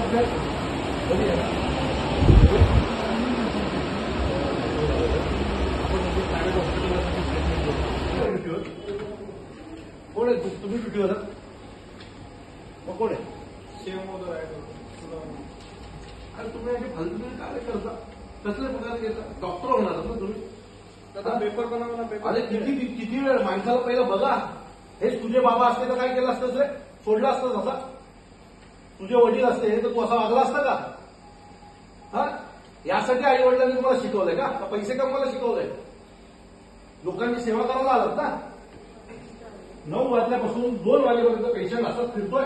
कोण आहे तुम्ही ड्युटीवर मग कोण आहे अरे तुम्ही अशी फालतू काय करता कसल्या प्रकारे घेता डॉक्टर होणार ना तुम्ही आता पेपर बनवा ना पेपर अरे किती वेळ माणसाला पहिलं बघा हेच तुझे बाबा असते तर काय केलं असतं रे सोडलं असतं असा तुझे वडील असते तर तू असा वागला असता का हा यासाठी आई वडिलांनी तुम्हाला शिकवलंय का पैसे कमवायला शिकवलंय लोकांची सेवा करायला आलात ना 9 वाजल्यापासून 2 वाजेपर्यंत पेशंट असं फिरतोय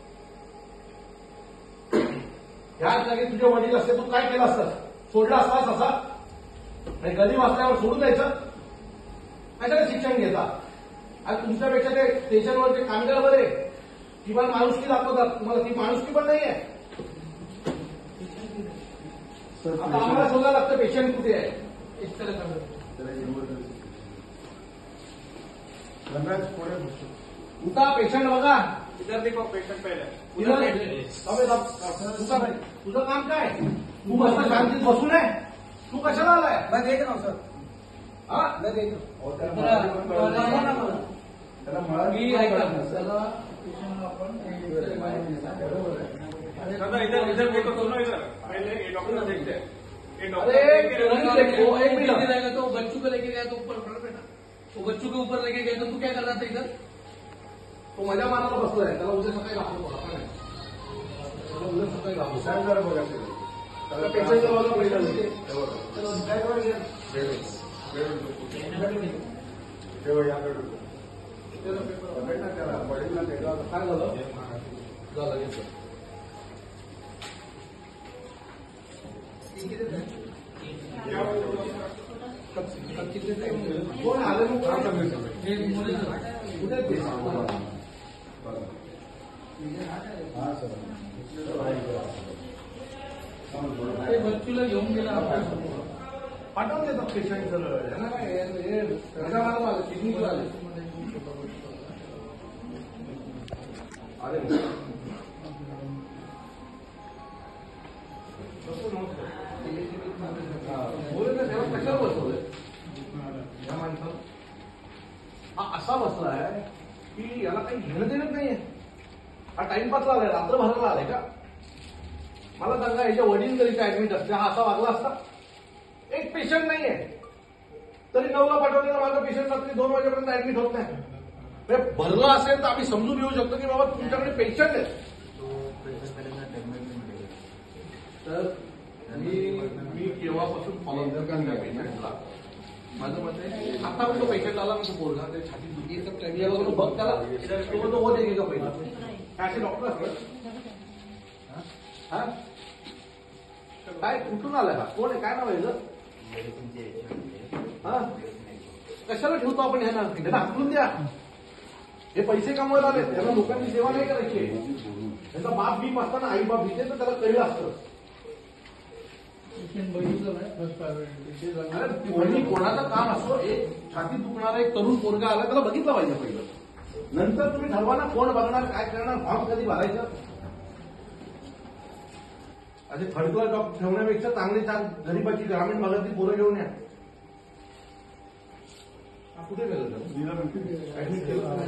ह्या जागी तुझे वडील असते तू काय केलं असतं सोडला असतास असा आणि गरीब असल्यावर सोडून द्यायचं कशाला शिक्षण घेता आणि तुमच्यापेक्षा ते स्टेशनवरचे कामगार बरे किंवा माणुसकी दाखवतात तुम्हाला ती माणुसकी पण नाहीये आता आम्हाला शोधायला लागतं पेशंट कुठे आहे उठा पेशंट बघा इधर देखो पेशेंट पहले तुझं काम काय तू मस्त शांतीत बसून आहे तू कशाला आलाय मैं देख रहा हूँ सर हा मैं देख रहा दादा इधर इधर देखो सुनो इधर पहले ये डॉक्टर देखते हैं ये हूँ रहेगा तो बच्चों को लेके गया तो ऊपर पड़ बेटा तो बच्चों के ऊपर लेके गया तो तू क्या कर रहा था इधर तो मजा मारायला बसलाय त्याला उद्या सकाळी घाबरू नका नाही त्याला उद्या सकाळी घाबरू जरा बघा त्याला पेशंटच्या बाजूला पहिलं काय करायचं काय झालं झालं घेतलं कोण आले मग काम कुठे बच्चूला घेऊन गेला पाठवून देतात पेशंट यांना काय मजा मारायला आले पिकनिकला आले अरे बोलत तेव्हा कशाला बसवलंय या माणसाला हा असा बसलाय की याला काही घेणं देणं नाहीये हा टाइमपासला आलाय रात्रभराला आलाय का मला सांगा याच्या वडील जरी काय ऍडमिट असते हा असा वागला असता एक पेशंट नाहीये तरी 9ला पाठवलेला माझा पेशंट रात्री 2 वाजेपर्यंत ऍडमिट होत नाही भरला असेल तर आम्ही समजून येऊ शकतो की बाबा तुमच्याकडे पेशंट आहे तर मी केव्हापासून फॉलो करतो पेशंटला माझं मत आहे आता पण तो पेशंट आला तो बोलला ते छाती दुखी बघ त्याला तो हो दे का पहिला असे डॉक्टर असतात हा काय कुठून आलाय हा कोण आहे काय नाव आहे हा कशाला ठेवतो आपण ह्यांना हाकलून द्या हे पैसे कमवायला आले त्यांना लोकांची सेवा नाही करायची त्यांचा बाप बीप असताना आई बाप दिले तर त्याला कळलं असतं कोणी कोणाचं काम असो एक छाती दुखणारा एक तरुण पोरगा आला त्याला बघितलं पाहिजे पहिलं नंतर तुम्ही ठरवा ना कोण बघणार काय करणार फॉर्म कधी भरायचं असे थर्ड क्लास डॉक्टर ठेवण्यापेक्षा चांगले 4 गरीबाची ग्रामीण भागातली पोरं घेऊन या कुठे गेलं ऍडमिट केलं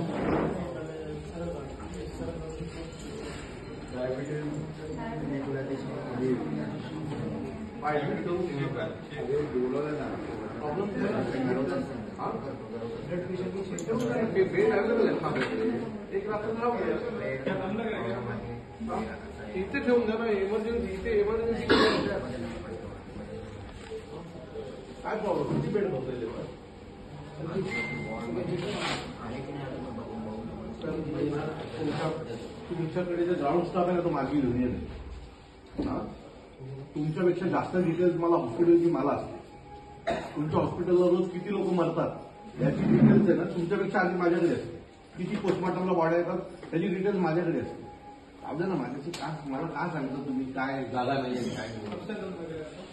बेड अवेलेबल आहे एक रात्र इथे ठेवून द्या ना इमर्जन्सी इथे इमर्जन्सी काय प्रॉब्लेम किती बेड होतोय तुमच्याकडे जे ग्राउंड स्टाफ आहे ना तो माझी युनियन आहे तुमच्यापेक्षा जास्त डिटेल्स मला हॉस्पिटलची मला असते तुमच्या हॉस्पिटलला रोज किती लोक मरतात याची डिटेल्स आहे ना तुमच्यापेक्षा आधी माझ्याकडे असते किती पोस्टमॉर्टमला बॉड्या येतात त्याची डिटेल्स माझ्याकडे असते आपल्याला माझ्याची का मला का सांगतो तुम्ही काय जागा नाही काय